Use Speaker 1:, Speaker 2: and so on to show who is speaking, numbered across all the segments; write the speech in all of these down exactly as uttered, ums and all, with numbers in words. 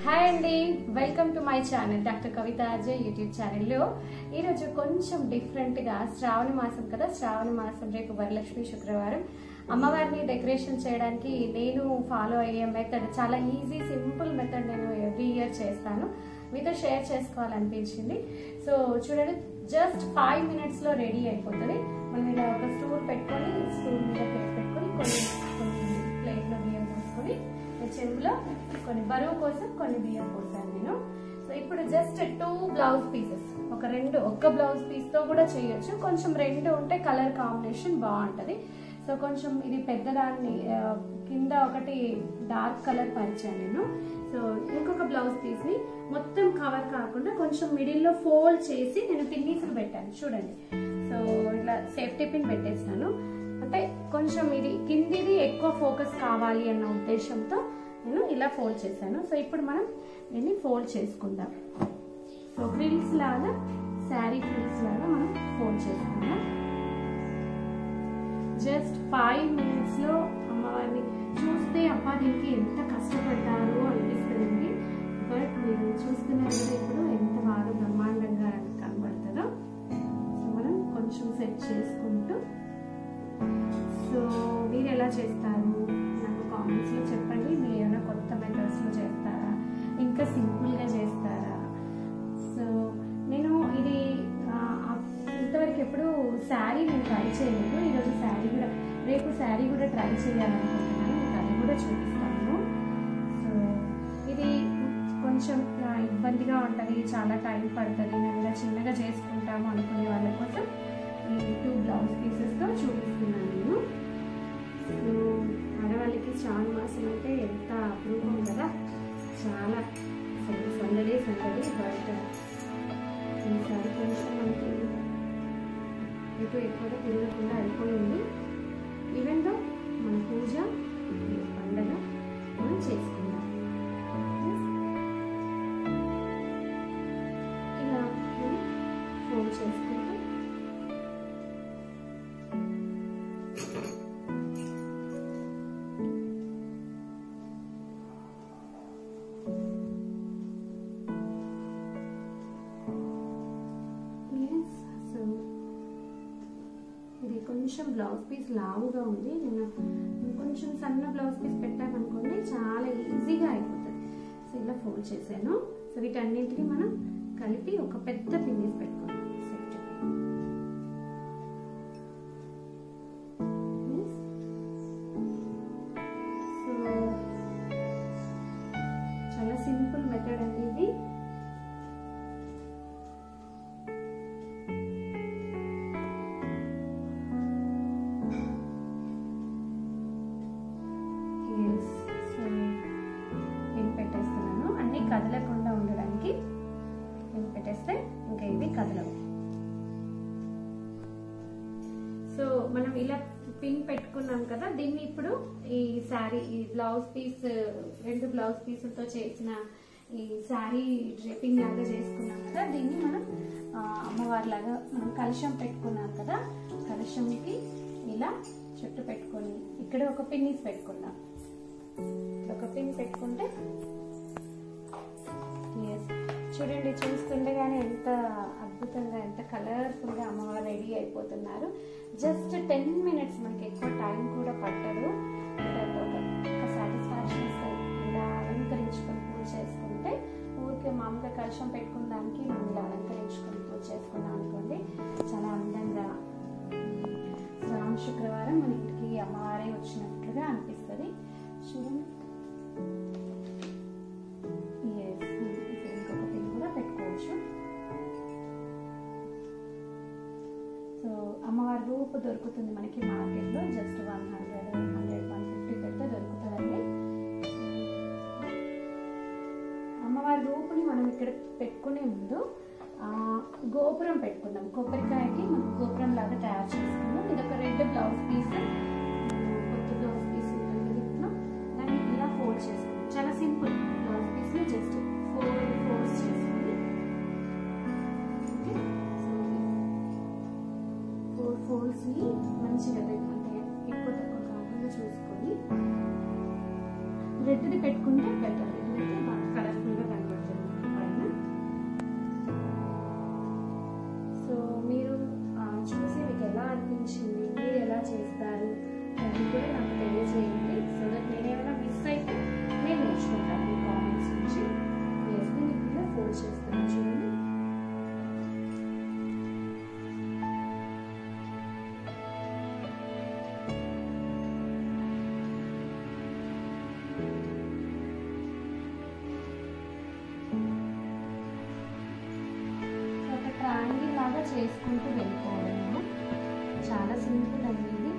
Speaker 1: Hi అండి, welcome to my channel doctor Kavitha Ajay YouTube ఛానల్లో ఈరోజు కొంచెం డిఫరెంట్గా శ్రావణ మాసం కదా, శ్రావణ మాసం రేపు వరలక్ష్మి శుక్రవారం అమ్మవారిని డెకరేషన్ చేయడానికి నేను ఫాలో అయ్యే మెథడ్ చాలా ఈజీ సింపుల్ మెథడ్ నేను ఎవ్రీ ఇయర్ చేస్తాను, మీతో షేర్ చేసుకోవాలనిపించింది. సో చూడండి, జస్ట్ ఫైవ్ మినిట్స్లో రెడీ అయిపోతుంది. మనం ఇలా ఒక స్టూల్ పెట్టుకొని స్టూల్ మీద ప్లేట్ పెట్టుకొని కొన్ని కొన్ని ప్లేట్లో బియ్యం పోసుకొని చెంబులో కొన్ని బరువు కోసం కొన్ని బియ్యం పోసాను నేను. సో ఇప్పుడు జస్ట్ టూ బ్లౌజ్ పీసెస్, ఒక రెండు ఒక్క బ్లౌజ్ పీస్తో కూడా చేయొచ్చు, కొంచెం రెండు ఉంటే కలర్ కాంబినేషన్ బాగుంటుంది. సో కొంచెం ఇది పెద్దదాన్ని కింద ఒకటి డార్క్ కలర్ పరిచాను నేను. సో ఇంకొక బ్లౌజ్ పీస్ని మొత్తం కవర్ కాకుండా కొంచెం మిడిల్లో ఫోల్డ్ చేసి నేను పిన్నీసులు పెట్టాను చూడండి. సో ఇట్లా సేఫ్టీ పిన్ పెట్టేసాను, అంటే కొంచెం ఇది కిందిది ఎక్కువ ఫోకస్ కావాలి అన్న ఉద్దేశంతో నేను ఇలా ఫోల్డ్ చేశాను. సో ఇప్పుడు మనం దీన్ని ఫోల్డ్ చేసుకుందాం. సో ఫ్రిల్స్ లాగా, శారీ ఫ్రిల్స్ లాగా మనం ఫోల్డ్ చేసుకుందాం. జస్ట్ ఫైవ్ మినిట్స్లో అమ్మవారిని చూస్తే అబ్బా దీనికి ఎంత కష్టపడ్డారు అనిపిస్తుంది. బట్ మీరు చూస్తున్నారు కదా ఇప్పుడు ఎంత బాగా బ్రహ్మాండంగా కనబడుతుందో. సో మనం కొంచెం సెట్ చేసుకుంటూ, సో మీరు ఎలా చేస్తారు నాకు కామెంట్స్లో చెప్పండి. మీరు ఏమైనా కొత్త మెథడ్స్లో చేస్తారా, ఇంకా సింపుల్గా చేస్తారా? సో నేను ఇది ఇంతవరకు ఎప్పుడు శారీ నేను ట్రై చేయలేదు. ఈరోజు శారీ కూడా, రేపు శారీ కూడా ట్రై చేయాలనుకుంటున్నాను, మీకు అది కూడా చూపిస్తాను. సో ఇది కొంచెం ఇబ్బందిగా ఉంటుంది, చాలా టైం పడుతుంది, మేము ఇలా చిన్నగా చేసుకుంటాము అనుకునే వాళ్ళ కోసం ఈ టూ బ్లౌజ్ పీసెస్తో చూపిస్తున్నాను నేను. సో ఆడవాళ్ళకి శ్రావణ మాసం అంటే ఎంత అప్రూవం కదా, చాలా సందడి సందడి. బట్ ఈసారి కొంచెం మనకి ఎటు ఎక్కువగా తిరగకుండా అయిపోయింది. ఈవెన్ దో మన పూజ పండగ మనం చేసుకుందాం. ఇలా ఫోన్ చేసుకుంటాం. ఇది కొంచెం బ్లౌజ్ పీస్ లావుగా ఉంది, నేను కొంచెం సన్న బ్లౌజ్ పీస్ పెట్టామనుకోండి చాలా ఈజీగా అయిపోతుంది. సో ఇలా ఫోల్డ్ చేశాను. సో వీటన్నింటినీ మనం కలిపి ఒక పెద్ద పిన్నీస్ పెట్టుకున్నాం. సో చాలా సింపుల్ మెథడ్ అండి ఇది. కదలకుండా ఉండడానికి నేను పెట్టేస్తే ఇంకా ఇవి కదలవు. సో మనం ఇలా పిన్ పెట్టుకున్నాం కదా, దీన్ని ఇప్పుడు ఈ శారీ, ఈ బ్లౌజ్ పీస్, రెండు బ్లౌజ్ పీసులతో చేసిన ఈ శారీ డ్రేపింగ్ లాగా చేసుకున్నాం కదా, దీన్ని మనం అమ్మవారి లాగా మనం కలశం పెట్టుకున్నాం కదా, కలశంకి ఇలా చుట్టు పెట్టుకొని ఇక్కడ ఒక పిన్నీస్ పెట్టుకుందాం. ఒక పిన్ పెట్టుకుంటే చూడండి, చూస్తుండగానే ఎంత అద్భుతంగా, ఎంత కలర్ఫుల్గా అమ్మవారు రెడీ అయిపోతున్నారు. జస్ట్ టెన్ మినిట్స్, మనకి ఎక్కువ టైం కూడా పట్టదు. ఒక సాటిస్ఫాక్షన్ ఇస్తుంది. ఇలా అలంకరించుకొని పూజ చేసుకుంటే, ఊరికే మామూలుగా కలశం పెట్టుకున్న దానికి మనం ఇలా అలంకరించుకొని పూజ చేసుకున్నాం అనుకోండి, చాలా అందంగా శ్రావణ శుక్రవారం మన ఇంటికి అమ్మవారే వచ్చినట్లుగా అనిపిస్తుంది. చూడండి, సో అమ్మవారి రూపు దొరుకుతుంది మనకి మార్కెట్లో, just one hundred hundred one fifty పెడితే దొరుకుతుందండి. అమ్మవారి రూపుని మనం ఇక్కడ పెట్టుకునే ముందు గోపురం పెట్టుకుందాం. కొబ్బరికాయకి మనం గోపురం లాగా తయారు చేసుకుందాం. ఇది ఒక రెడ్ బ్లౌజ్ పీస్, కొత్త బ్లౌజ్ పీస్ ఇప్పుడు దాన్ని ఇలా ఫోల్డ్ చేసుకుందాం. చాలా సింపుల్ బ్లౌజ్ పీస్ని జస్ట్ ఫోర్ ఫోల్డ్స్ చేసుకుంది. ఫోల్డ్స్ ని మంచిగా అంటే ఎక్కువ తక్కువ కాకుండా చూసుకొని రెడ్ది పెట్టుకుంటే బెటర్. అయితే బాగా కలర్ఫుల్గా కనబడుతుంది పైన. సో మీరు చూసి మీకు ఎలా అనిపించింది, మీరు ఎలా చేస్తారు అది కూడా నాకు తెలియజేయండి. సో దట్ నేను ఏమైనా మిస్ అయితే నేను నేర్చుకుంటాను మీ కామెంట్స్ నుంచి. వేస్తే మీకు ఇలా ఫోల్డ్ చేస్తాను చూడండి. ఒక ట్రయాంగిల్ లాగా చేసుకుంటూ వెళ్ళిపోవడము చాలా సింపుల్ అండి ఇది.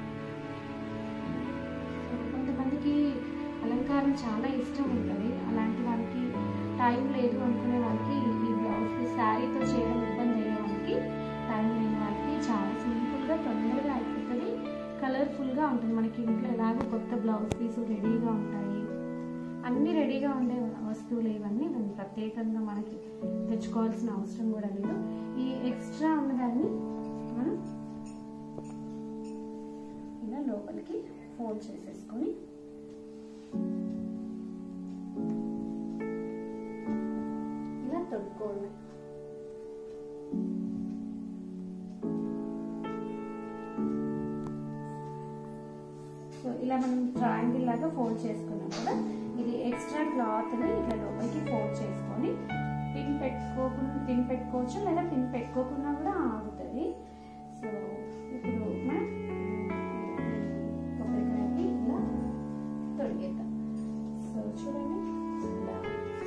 Speaker 1: కొంతమందికి అలంకారం చాలా ఇష్టం ఉంటుంది, అలాంటి వాళ్ళకి టైం లేదు అనుకునే వాళ్ళకి ఈ బ్లౌజ్ శారీతో చేయడం ఇబ్బంది అయ్యే వాళ్ళకి, టైం లేని వాళ్ళకి చాలా సింపుల్గా తొందరగా అయిపోతుంది, కలర్ఫుల్గా ఉంటుంది. మనకి ఇంట్లో ఎలాగో కొత్త బ్లౌజ్ పీసులు రెడీగా ఉంటాయి, అన్నీ రెడీగా ఉండే వస్తువులు ఇవన్నీ మనం ప్రత్యేకంగా మనకి తెచ్చుకోవాల్సిన అవసరం కూడా లేదు. ఈ ఎక్స్ట్రా ఉన్నదాన్ని మనం ఇలా లోపలికి ఫోల్డ్ చేసేసుకొని ఇలా తొడుక్కోవడమే. సో ఇలా మనం ట్రయాంగిల్ లాగా ఫోల్డ్ చేసుకున్నాం కదా, ఇది ఎక్స్ట్రా క్లాత్ని ఇట్లా లోపలికి ఫోల్డ్ చేసుకొని పిన్ పెట్టుకోకుండా పిన్ పెట్టుకోవచ్చు, లేదా పిన్ పెట్టుకోకుండా కూడా ఆగుతుంది. సో ఇప్పుడు మనం కొబ్బరికాయకి ఇలా తొడిగేద్దాం. సో చూడండి, ఇలా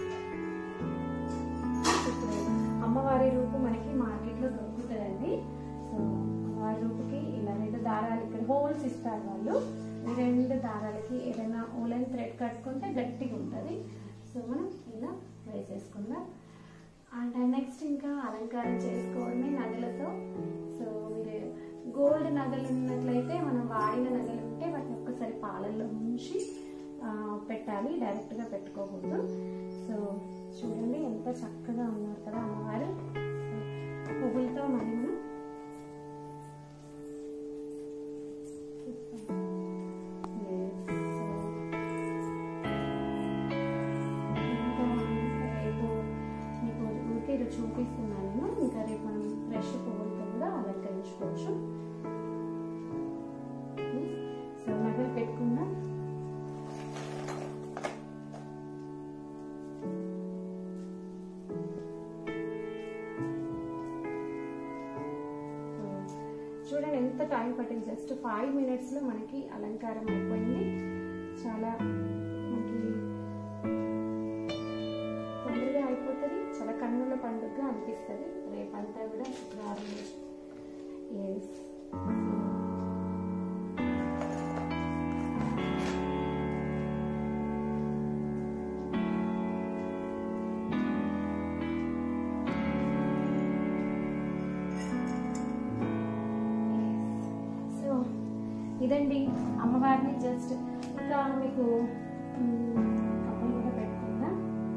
Speaker 1: ఇప్పుడు అమ్మవారి రూపు మనకి మార్కెట్లో దొరుకుతుందండి. సో అమ్మవారి రూపుకి ఇలా రెండు దారాలు ఇక్కడ హోల్స్ ఇస్తారు వాళ్ళు, ఈ రెండు దారాలకి ఏదైనా ఓలెన్ థ్రెడ్ కట్టుకుంటే గట్టిగా ఉంటుంది. సో మనం ఇలా వేసేసుకుందాం. అండ్ నెక్స్ట్ ఇంకా అలంకారం చేసుకోవడమే నగలతో. సో మీరు గోల్డ్ నగలు ఉన్నట్లయితే, మనం వాడిన నగలు ఉంటే వాటిని ఒక్కసారి పాలల్లో ముంచి పెట్టాలి, డైరెక్ట్గా పెట్టుకోకూడదు. సో చూడండి ఎంత చక్కగా ఉన్నారు కదా అమ్మవారు. పువ్వులతో మళ్ళీ మనం చూపిస్తున్నాను నేను. ఇంకా రేపు మనం ఫ్రెష్ పువ్వులతో కూడా అలంకరించుకోవచ్చు. సో నగలు పెట్టుకుందాం. చూడండి ఎంత టైం పట్టింది, జస్ట్ ఫైవ్ మినిట్స్లో మనకి అలంకారం అయిపోయింది. చాలా మనకి తొందరగా అయిపోతుంది, చాలా కన్నుల పండుగగా అనిపిస్తుంది. రేపంతా కూడా శుక్రవారం. ఎస్ సో ఇదండి అమ్మవారిని. జస్ట్ ఇంకా మీకు కమ్మలు కూడా పెట్టుకుందా.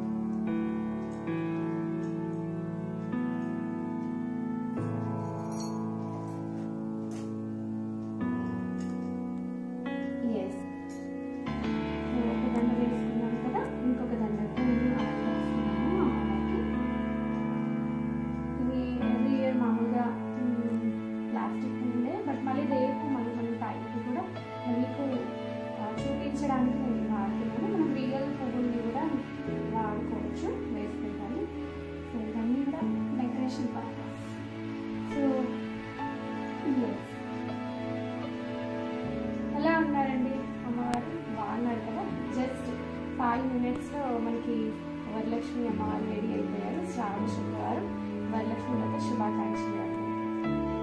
Speaker 1: చూపించడానికి నేను వాడుతున్నాను, మనం రియల్ పువ్వుల్ని కూడా వాడుకోవచ్చు, వేసుకుంటాను. సో ఇవన్నీ కూడా డెకరేషన్ పర్పస్. సో ఎలా ఉన్నారండి అమ్మవారు, బాగున్నారు కదా. జస్ట్ ఫైవ్ మినిట్స్లో మనకి వరలక్ష్మి అమ్మవారు రెడీ అయిపోయారు. శ్రావణ శుక్రవారం వరలక్ష్మి వ్రత శుభాకాంక్షలు.